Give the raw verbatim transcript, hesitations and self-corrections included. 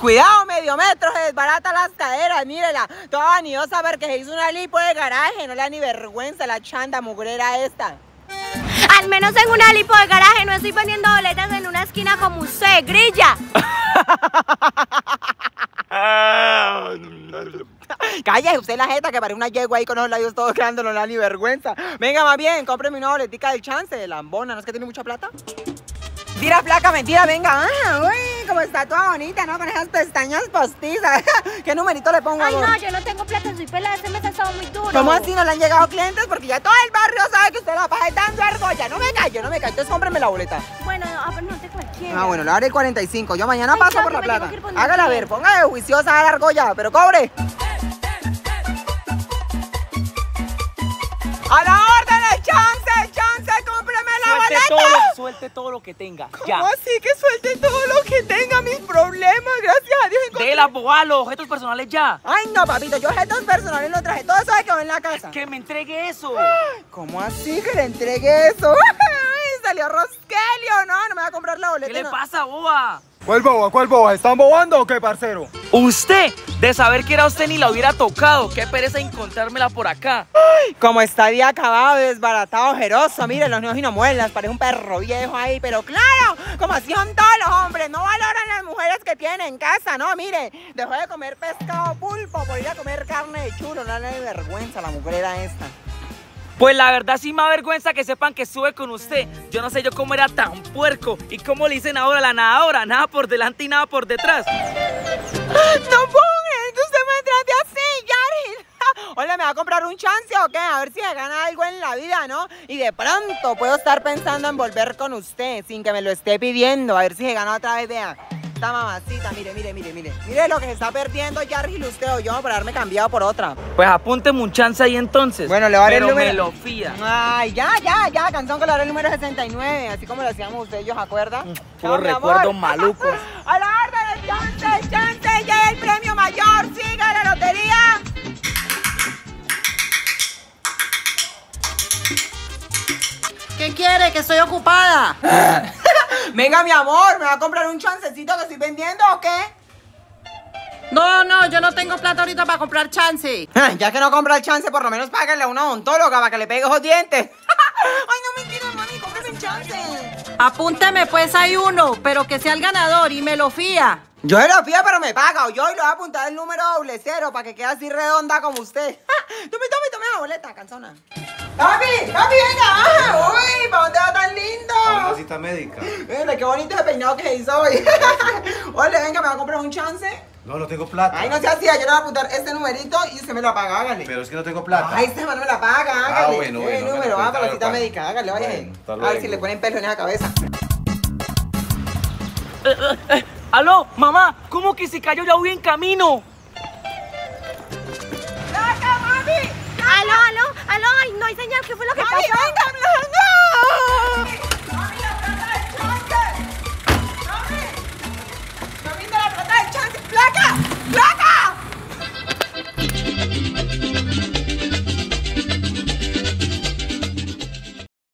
cuidado, medio metro, se desbarata las caderas, mírela. Toda vanidosa porque se hizo una lipo de garaje, no le da ni vergüenza la chanda mugrera esta. Al menos en una lipo de garaje, no estoy vendiendo boletas en una esquina como usted, grilla. Cállese usted la jeta que parece una yegua ahí con los labios todos quedando, no le da ni vergüenza. Venga, más bien, cómpreme una boletica del chance de lambona, ¿no es que tiene mucha plata? Mentira, flaca, mentira, venga. Ah, uy, como está toda bonita, ¿no? Con esas pestañas postizas. ¿Qué numerito le pongo? Ay, amor? no, yo no tengo plata, soy pelada, este mes ha estado muy duro. ¿Cómo así no le han llegado clientes? Porque ya todo el barrio sabe que usted la pasa dando argolla. No me callo, no me callo. Entonces cómpreme la boleta. Bueno, no, ah, pero no te cualquiera. Ah, bueno, le daré el cuarenta y cinco. Yo mañana Ay, paso ya, por que la me plata. tengo que ir poniendo Hágala bien. ver, ponga de juiciosa a la argolla, pero cobre. ¡A la orden, el chance, chance! ¡Cómpreme la Suelte boleta! todo, lo- suelte todo lo que tenga, ya. ¿Cómo así que suelte todo lo que tenga? Mis problemas, gracias a Dios. encontré- De la boa, los objetos personales ya. Ay, no, papito, yo objetos personales no traje. Todo eso se quedó en la casa. Que me entregue eso. ¿Cómo así que le entregué eso? Ay, salió Roskelio. No, no me va a comprar la boleta. ¿Qué le no. pasa, boba? ¿Cuál boba? ¿Cuál boba? ¿Están bobando o qué, parcero? Usted, de saber que era usted ni la hubiera tocado. Qué pereza encontrármela por acá. Como está día acabado, desbaratado, ojeroso. Mire, los niños y no muelas, parece un perro viejo ahí. Pero claro, como así son todos los hombres, no valoran las mujeres que tienen en casa, no, mire. Dejó de comer pescado pulpo por ir a comer carne de chulo. No le da vergüenza la mujerera esta. Pues la verdad sí me da vergüenza que sepan que estuve con usted. Yo no sé yo cómo era tan puerco. ¿Y cómo le dicen ahora a la nadadora? Nada por delante y nada por detrás. No puedo creer que usted me trate así, Yari. Hola, ¿me va a comprar un chance o qué? A ver si me gana algo en la vida, ¿no? Y de pronto puedo estar pensando en volver con usted sin que me lo esté pidiendo. A ver si se gana otra vez, vea. Esta mamacita, mire, mire, mire, mire. Mire lo que se está perdiendo Yargil usted o yo por haberme cambiado por otra. Pues apúnteme un chance ahí entonces. Bueno, le voy a dar el Pero número. me lo fía. Ay, ya, ya, ya, canción que le daré el número sesenta y nueve, así como lo hacíamos ustedes, ¿se acuerdan? Puros recuerdos malucos. A la orden, el chance, el chance, ya el premio mayor, siga la lotería. ¿Qué quiere? Que estoy ocupada. Venga, mi amor, ¿me va a comprar un chancecito que estoy vendiendo o qué? No, no, yo no tengo plata ahorita para comprar chance. Ya que no compra el chance, por lo menos págale a una odontóloga para que le pegue esos dientes. Ay, no mentira, mami, cómprame el chance. Apúnteme, pues hay uno, pero que sea el ganador y me lo fía. Yo se lo fío, pero me paga. O yo y le voy a apuntar el número doble cero para que quede así redonda como usted. Tome, tome, tome la boleta, canzona. Papi, papi, venga, baja. Uy, ¿para dónde va tan lindo? A una cita médica. Mire, qué bonito ese peinado que hizo hoy. Ole, venga, ¿me va a comprar un chance? No, no tengo plata. Ay, no sea así, yo le voy a apuntar este numerito y usted me lo paga, hágale. Pero es que no tengo plata. Ay, este man no me la paga, hágale. Ah, bueno, Eh, bueno, el número, bueno, va pues, para la a cita ver, médica, hágale, vaya. bueno, hasta A ver luego. si le ponen pelo en esa cabeza. Eh, eh, eh, aló, mamá, ¿cómo que se cayó? Ya voy en camino. ¡Saca, mami! Aló, aló, aló, ay, no hay señal, ¿qué fue lo que ¡Mami, pasó? venga, no!